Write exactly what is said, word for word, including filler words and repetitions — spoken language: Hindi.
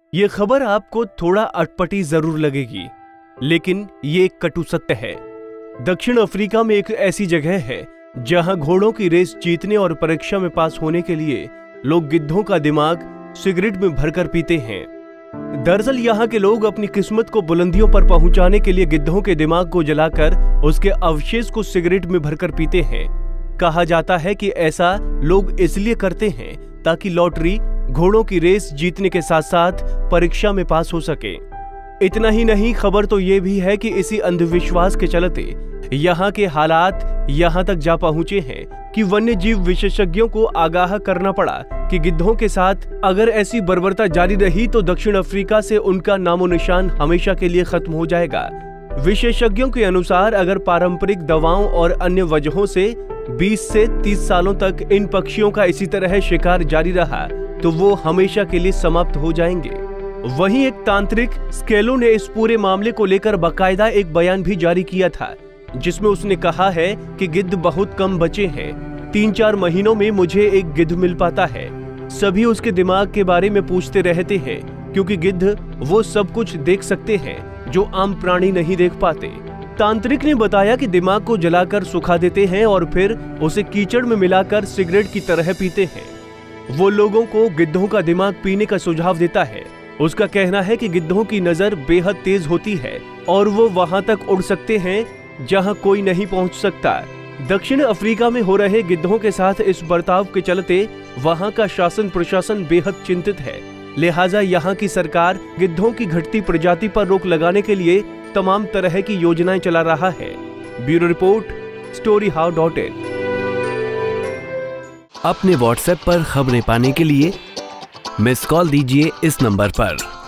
ये खबर आपको थोड़ा अटपटी जरूर लगेगी, लेकिन ये एक कटु सत्य है। दक्षिण अफ्रीका में एक ऐसी जगह है जहां घोड़ों की रेस जीतने और परीक्षा में पास होने के लिए लोग गिद्धों का दिमाग सिगरेट में भरकर पीते हैं। दरअसल यहाँ के लोग अपनी किस्मत को बुलंदियों पर पहुंचाने के लिए गिद्धों के दिमाग को जलाकर उसके अवशेष को सिगरेट में भरकर पीते हैं। कहा जाता है कि ऐसा लोग इसलिए करते हैं ताकि लॉटरी, घोड़ों की रेस जीतने के साथ साथ परीक्षा में पास हो सके। इतना ही नहीं, खबर तो ये भी है कि इसी अंधविश्वास के चलते यहाँ के हालात यहाँ तक जा पहुंचे हैं कि वन्य जीव विशेषज्ञों को आगाह करना पड़ा कि गिद्धों के साथ अगर ऐसी बर्बरता जारी रही तो दक्षिण अफ्रीका से उनका नामो निशान हमेशा के लिए खत्म हो जाएगा। विशेषज्ञों के अनुसार अगर पारंपरिक दवाओं और अन्य वजहों से बीस से तीस सालों तक इन पक्षियों का इसी तरह शिकार जारी रहा तो वो हमेशा के लिए समाप्त हो जाएंगे। वहीं एक तांत्रिक स्केलो ने इस पूरे मामले को लेकर बाकायदा एक बयान भी जारी किया था, जिसमें उसने कहा है कि गिद्ध बहुत कम बचे हैं। तीन चार महीनों में मुझे एक गिद्ध मिल पाता है। सभी उसके दिमाग के बारे में पूछते रहते हैं क्योंकि गिद्ध वो सब कुछ देख सकते हैं जो आम प्राणी नहीं देख पाते। तांत्रिक ने बताया कि दिमाग को जलाकर सुखा देते हैं और फिर उसे कीचड़ में मिलाकर सिगरेट की तरह पीते हैं। वो लोगों को गिद्धों का दिमाग पीने का सुझाव देता है। उसका कहना है कि गिद्धों की नजर बेहद तेज होती है और वो वहां तक उड़ सकते हैं जहां कोई नहीं पहुंच सकता। दक्षिण अफ्रीका में हो रहे गिद्धों के साथ इस बर्ताव के चलते वहां का शासन प्रशासन बेहद चिंतित है। लिहाजा यहाँ की सरकार गिद्धों की घटती प्रजाति पर रोक लगाने के लिए तमाम तरह की योजनाएं चला रहा है। Bureau report, story how dot in. अपने व्हाट्सएप पर खबरें पाने के लिए मिस कॉल दीजिए इस नंबर पर।